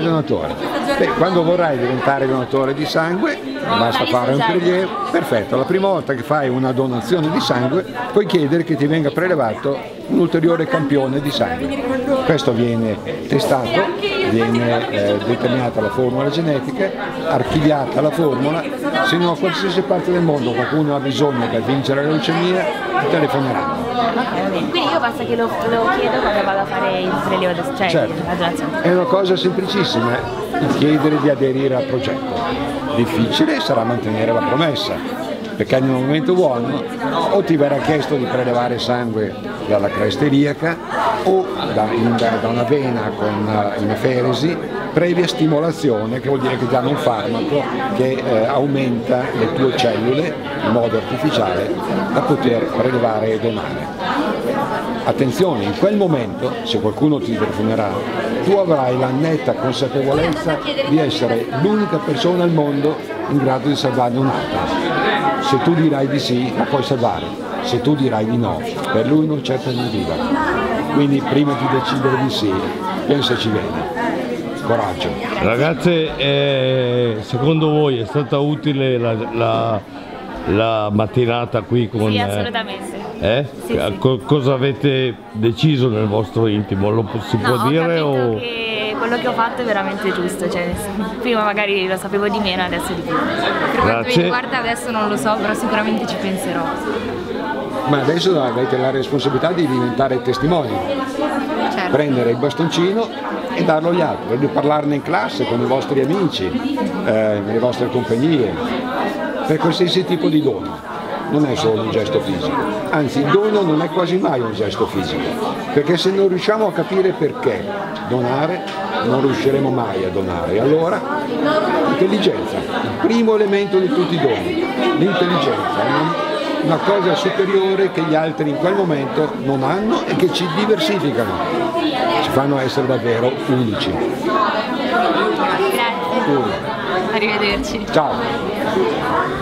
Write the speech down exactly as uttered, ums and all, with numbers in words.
donatore. Beh, quando vorrai diventare donatore di sangue basta fare un prelievo, perfetto, la prima volta che fai una donazione di sangue puoi chiedere che ti venga prelevato un ulteriore campione di sangue. Questo viene testato, viene eh, determinata la formula genetica, archiviata la formula, se no a qualsiasi parte del mondo qualcuno ha bisogno per vincere la leucemia ti telefoneranno. Quindi io basta che lo, lo chiedo quando vado a fare il prelievo, cioè certo, la donazione. È una cosa semplicissima, il chiedere di aderire al progetto. Difficile sarà mantenere la promessa, perché nel momento buono o ti verrà chiesto di prelevare sangue dalla cresta iliaca o da, in, da una vena con emeferesi, previa stimolazione, che vuol dire che danno un farmaco che eh, aumenta le tue cellule in modo artificiale da poter prelevare e donare. Attenzione, in quel momento, se qualcuno ti telefonerà, tu avrai la netta consapevolezza di essere l'unica persona al mondo in grado di salvarne un'altra. Se tu dirai di sì, la puoi salvare, se tu dirai di no, per lui non c'è alternativa. Quindi prima di decidere di sì, pensaci bene. Coraggio. Ragazze, eh, secondo voi è stata utile la, la, la mattinata qui con... Sì, assolutamente. Eh? Sì, sì. Co cosa avete deciso nel vostro intimo? Lo si può no, dire ho o... che quello che ho fatto è veramente giusto, cioè, prima magari lo sapevo di meno, adesso di più. Per quanto mi riguarda adesso non lo so, però sicuramente ci penserò. Ma adesso avete la responsabilità di diventare testimoni, Certo. prendere il bastoncino e darlo agli altri, di parlarne in classe con i vostri amici, eh, nelle vostre compagnie, per qualsiasi tipo di dono. Non è solo un gesto fisico, anzi il dono non è quasi mai un gesto fisico, perché se non riusciamo a capire perché donare, non riusciremo mai a donare. Allora, l'intelligenza, il primo elemento di tutti i doni, l'intelligenza, è una, una cosa superiore che gli altri in quel momento non hanno e che ci diversificano, ci fanno essere davvero unici. Grazie. Uno. Arrivederci. Ciao.